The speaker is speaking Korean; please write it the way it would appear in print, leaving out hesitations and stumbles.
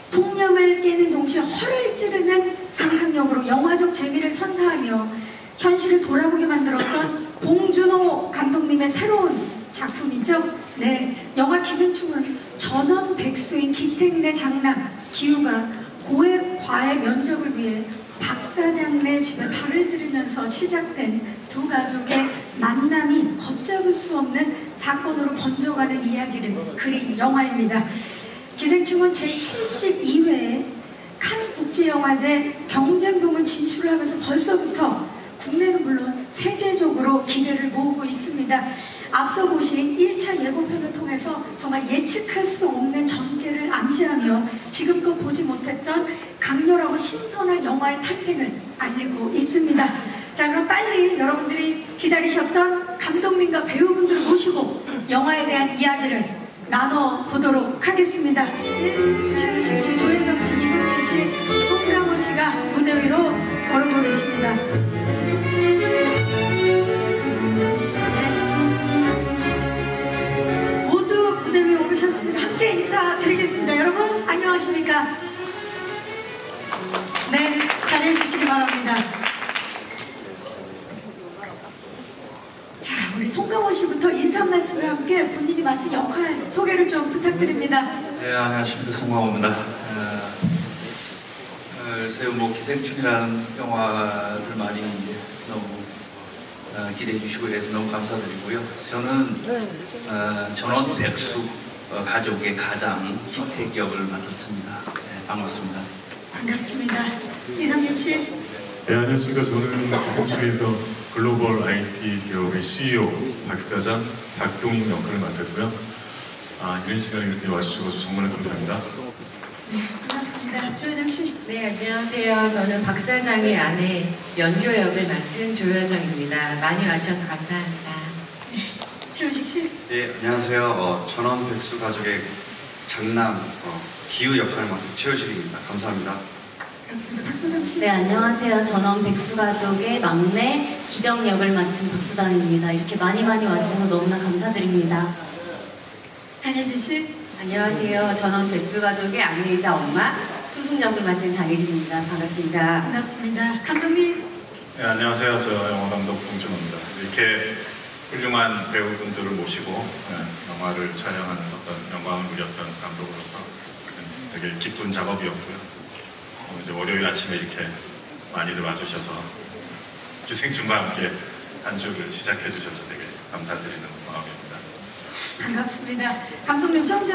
폭력을 깨는 동시에 허를 찌르는 상상력으로 영화적 재미를 선사하며 현실을 돌아보게 만들었던 봉준호 감독님의 새로운 작품이죠. 네, 영화 기생충은 전원 백수인 기택네 장남 기우가 고액 과외 면접을 위해 박 사장네 집에 발을 들이면서 시작된 두 가족의 만남이 걷잡을 수 없는 사건으로 번져가는 이야기를 그린 영화입니다. 기생충은 제72회 칸 국제영화제 경쟁동을 진출하면서 벌써부터 국내는 물론 세계적으로 기대를 모으고 있습니다. 앞서 보신 1차 예고편을 통해서 정말 예측할 수 없는 전개를 암시하며 지금껏 보지 못했던 강렬하고 신선한 영화의 탄생을 알리고 있습니다. 자, 그럼 빨리 여러분들이 기다리셨던 감독님과 배우분들을 모시고 영화에 대한 이야기를 나눠보도록 하겠습니다. 최우식 씨, 조혜정 씨, 이성윤 씨, 송강호 씨가 무대 위로 걸어오고 계십니다. 모두 무대 위에 오르셨습니다. 함께 인사드리겠습니다. 여러분 안녕하십니까? 네, 자리해 주시기 바랍니다. 자, 우리 송강호 씨부터 인사 말씀과 함께 본인이 맡은 역할 소개를 좀 부탁드립니다. 네, 안녕하십니까, 송강호입니다. 글쎄요, 뭐 기생충이라는 영화들 많이 이제 너무 기대해 주시고 그래서 너무 감사드리고요. 저는 전원 백수 가족의 가장 기택 역을 맡았습니다. 네, 반갑습니다. 반갑습니다. 이성윤 씨. 네, 안녕하십니까. 저는 기생충에서 글로벌 IT 기업의 CEO 박 사장 박동인 역할을 맡았고요. 이런 시간에 이렇게 와주셔서 정말 감사합니다. 네, 반갑습니다. 조효정 씨. 네, 안녕하세요. 저는 박 사장의 아내 연교 역을 맡은 조효정입니다. 많이 와주셔서 감사합니다. 네, 최우식 씨. 네, 안녕하세요. 전원 백수 가족의 장남 기우 역할을 맡은 최우식입니다. 감사합니다. 반갑습니다. 박소담 씨. 네, 안녕하세요. 전원 백수가족의 막내 기정 역을 맡은 박수담입니다. 이렇게 많이 와주셔서 너무나 감사드립니다. 장혜진 씨. 안녕하세요. 전원 백수가족의 아내이자 엄마 수승 역을 맡은 장혜진입니다. 반갑습니다. 반갑습니다. 감독님. 네, 안녕하세요. 저 영화감독 봉준호입니다. 이렇게 훌륭한 배우분들을 모시고 영화를 촬영하는 어떤 영광을 누렸던 감독으로서 되게 기쁜 작업이었고요. 이제 월요일 아침에 이렇게 많이들 와주셔서 기생충과 함께 한 주를 시작해 주셔서 되게 감사드리는 마음입니다. 반갑습니다. 감독님 좀